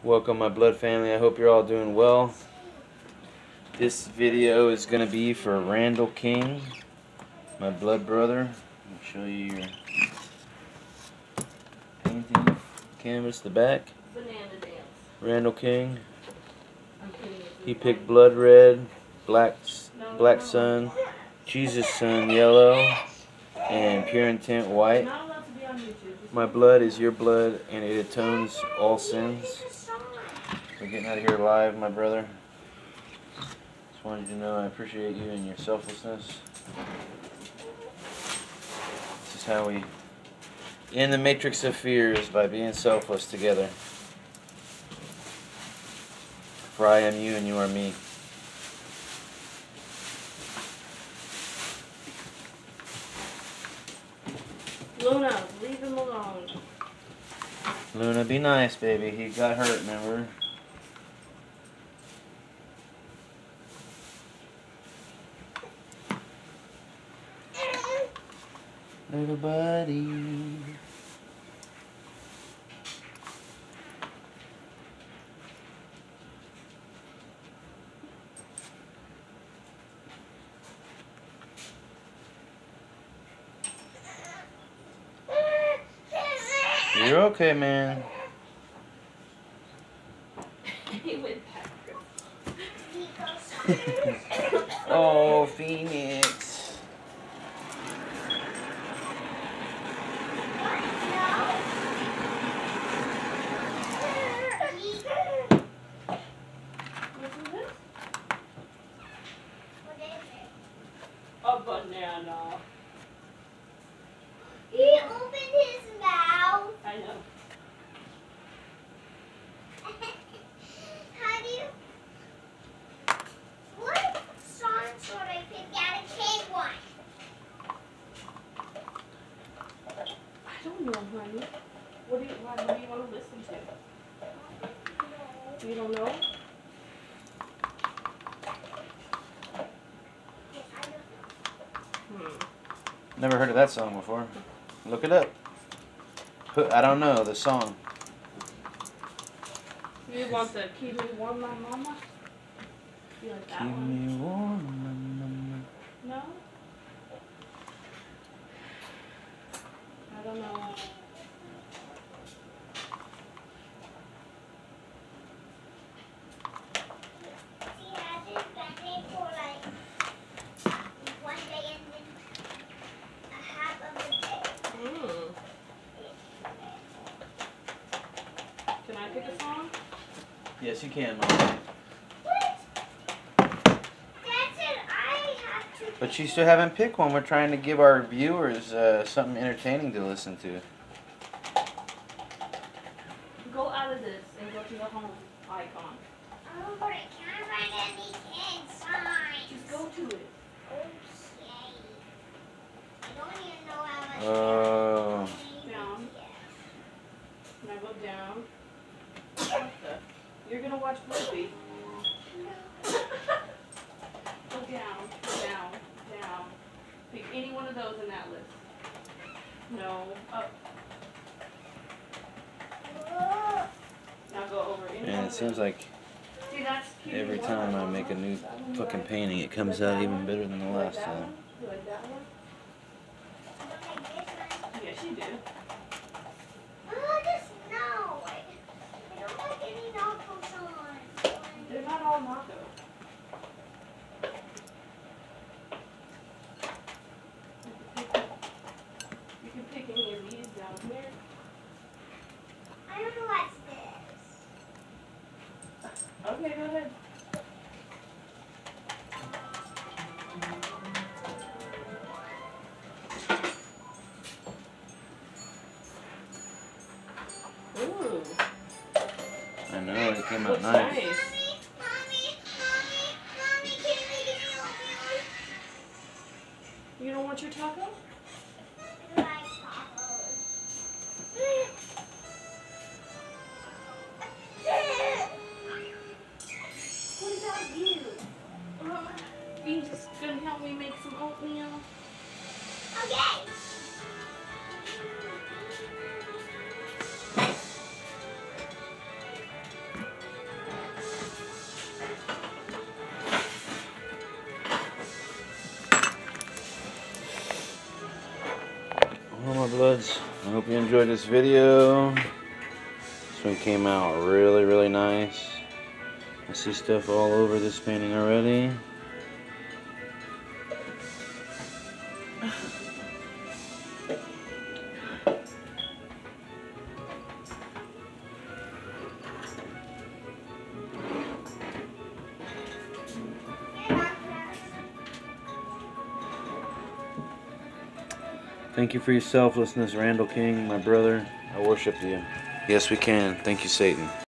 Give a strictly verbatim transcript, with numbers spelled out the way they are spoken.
Welcome my blood family, I hope you're all doing well. This video is going to be for Randall King, my blood brother. Let me show you your painting canvas, the back. Banana dance. Randall King. He picked blood red, black, black sun, Jesus sun yellow, and pure intent white. My blood is your blood, and it atones all sins. We're getting out of here live, my brother. Just wanted you to know I appreciate you and your selflessness. This is how we end the matrix of fears, by being selfless together. For I am you and you are me. Luna, leave him alone. Luna, be nice, baby. He got hurt, remember? Little buddy. You're okay, man. He went back. Oh, Phoenix. A banana. He opened his mouth. I know. How do you... What song should I pick out a kid one? I don't know, honey. What do you, what, what do you want to listen to? You don't know? Hmm. Never heard of that song before. Look it up. Put, I don't know the song. You want the Keep Me Warm, My Mama? You like that Keep one? me warm. No? I don't know. She hasn't been there for like one day and then a half of the day. Mm. Can I pick a song? Yes, you can, Mom. What? That's it. I have to. But you still haven't picked one. We're trying to give our viewers uh, something entertaining to listen to. Go out of this and go to the home icon. Oh, but I can't find any kid signs. Just go to it. Okay. I don't even know how much. Oh. Down. Can I go down? What the? You're gonna watch Blippi. Go down, down, down. Pick any one of those in that list. No, up. Now go over any one Man, of it seems those. like See, that's cute. every time I make a new fucking painting, it comes out even better than the You like last that time. one? You like that one? Yes, you do. Oh, just no. I don't like any knuckles on. They're not all Naco. You can pick any of these down here. I don't know what's this. Okay, go ahead. Ooh, I know, it came out looks nice. nice. Mommy, mommy, mommy, mommy, can we get You don't want your taco? I like tacos. What about you? Uh, you just gonna help me make some oatmeal? Okay. Bloods, I hope you enjoyed this video. This one came out really, really nice. I see stuff all over this painting already. Thank you for your selflessness, Randall King, my brother. I worship you. Yes, we can. Thank you, Satan.